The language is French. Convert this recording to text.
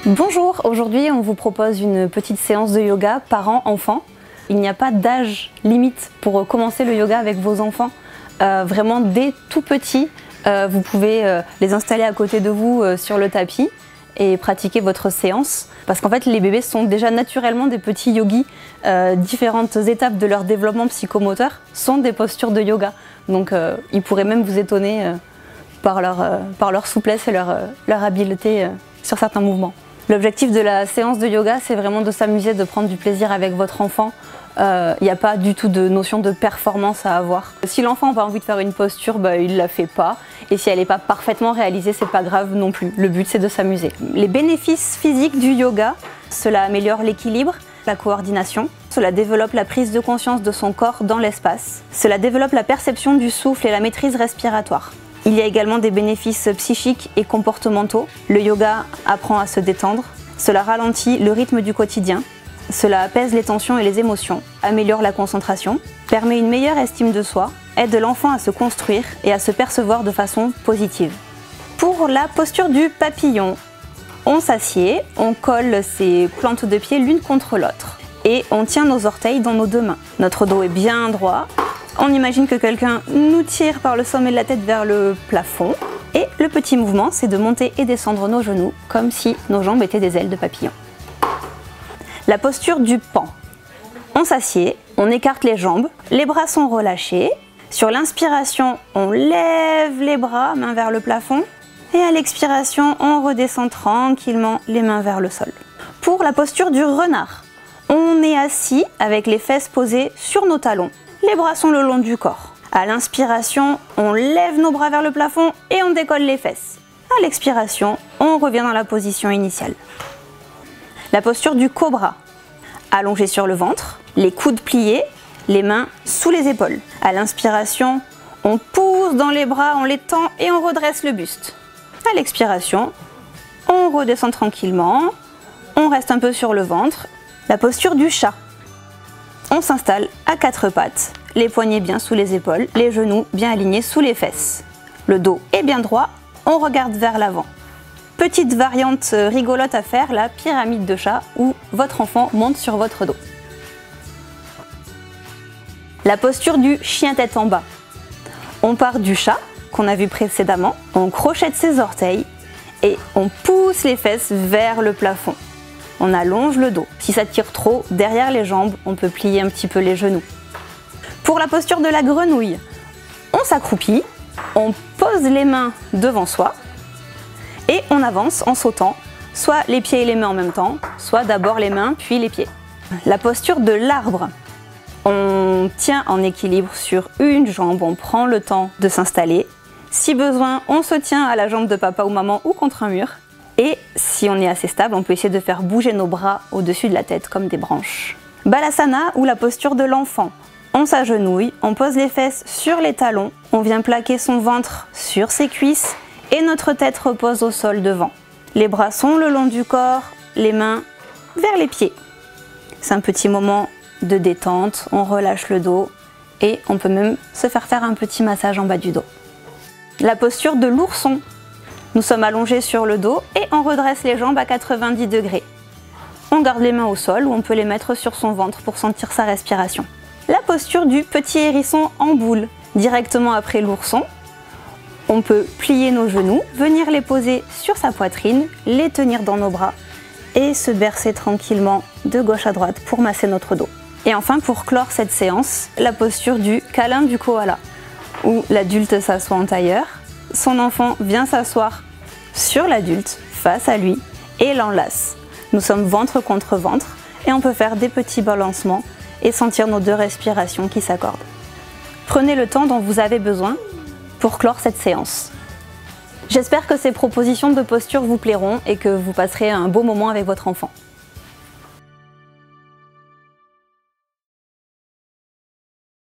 Bonjour, aujourd'hui on vous propose une petite séance de yoga parents-enfants. Il n'y a pas d'âge limite pour commencer le yoga avec vos enfants. Vraiment dès tout petits, vous pouvez les installer à côté de vous sur le tapis et pratiquer votre séance. Parce qu'en fait les bébés sont déjà naturellement des petits yogis. Différentes étapes de leur développement psychomoteur sont des postures de yoga. Donc ils pourraient même vous étonner par leur souplesse et leur habileté sur certains mouvements. L'objectif de la séance de yoga, c'est vraiment de s'amuser, de prendre du plaisir avec votre enfant. Il n'y a pas du tout de notion de performance à avoir. Si l'enfant n'a pas envie de faire une posture, il ne la fait pas. Et si elle n'est pas parfaitement réalisée, c'est pas grave non plus. Le but, c'est de s'amuser. Les bénéfices physiques du yoga, cela améliore l'équilibre, la coordination. Cela développe la prise de conscience de son corps dans l'espace. Cela développe la perception du souffle et la maîtrise respiratoire. Il y a également des bénéfices psychiques et comportementaux. Le yoga apprend à se détendre. Cela ralentit le rythme du quotidien. Cela apaise les tensions et les émotions, améliore la concentration, permet une meilleure estime de soi, aide l'enfant à se construire et à se percevoir de façon positive. Pour la posture du papillon, on s'assied, on colle ses plantes de pied l'une contre l'autre et on tient nos orteils dans nos deux mains. Notre dos est bien droit. On imagine que quelqu'un nous tire par le sommet de la tête vers le plafond. Et le petit mouvement, c'est de monter et descendre nos genoux, comme si nos jambes étaient des ailes de papillon. La posture du pan. On s'assied, on écarte les jambes, les bras sont relâchés. Sur l'inspiration, on lève les bras, mains vers le plafond. Et à l'expiration, on redescend tranquillement les mains vers le sol. Pour la posture du renard, on est assis avec les fesses posées sur nos talons. Les bras sont le long du corps. À l'inspiration, on lève nos bras vers le plafond et on décolle les fesses. À l'expiration, on revient dans la position initiale. La posture du cobra. Allongé sur le ventre, les coudes pliés, les mains sous les épaules. À l'inspiration, on pousse dans les bras, on les tend et on redresse le buste. À l'expiration, on redescend tranquillement, on reste un peu sur le ventre. La posture du chat. On s'installe à quatre pattes, les poignets bien sous les épaules, les genoux bien alignés sous les fesses. Le dos est bien droit, on regarde vers l'avant. Petite variante rigolote à faire, la pyramide de chat, où votre enfant monte sur votre dos. La posture du chien tête en bas. On part du chat, qu'on a vu précédemment, on crochette ses orteils et on pousse les fesses vers le plafond. On allonge le dos. Si ça tire trop, derrière les jambes, on peut plier un petit peu les genoux. Pour la posture de la grenouille, on s'accroupit, on pose les mains devant soi et on avance en sautant, soit les pieds et les mains en même temps, soit d'abord les mains puis les pieds. La posture de l'arbre. On tient en équilibre sur une jambe, on prend le temps de s'installer. Si besoin, on se tient à la jambe de papa ou maman ou contre un mur. Et si on est assez stable, on peut essayer de faire bouger nos bras au-dessus de la tête comme des branches. Balasana ou la posture de l'enfant. On s'agenouille, on pose les fesses sur les talons, on vient plaquer son ventre sur ses cuisses et notre tête repose au sol devant. Les bras sont le long du corps, les mains vers les pieds. C'est un petit moment de détente, on relâche le dos et on peut même se faire un petit massage en bas du dos. La posture de l'ourson. Nous sommes allongés sur le dos et on redresse les jambes à 90 degrés. On garde les mains au sol ou on peut les mettre sur son ventre pour sentir sa respiration. La posture du petit hérisson en boule. Directement après l'ourson, on peut plier nos genoux, venir les poser sur sa poitrine, les tenir dans nos bras et se bercer tranquillement de gauche à droite pour masser notre dos. Et enfin, pour clore cette séance, la posture du câlin du koala, où l'adulte s'assoit en tailleur. Son enfant vient s'asseoir sur l'adulte, face à lui, et l'enlace. Nous sommes ventre contre ventre et on peut faire des petits balancements et sentir nos deux respirations qui s'accordent. Prenez le temps dont vous avez besoin pour clore cette séance. J'espère que ces propositions de posture vous plairont et que vous passerez un beau moment avec votre enfant.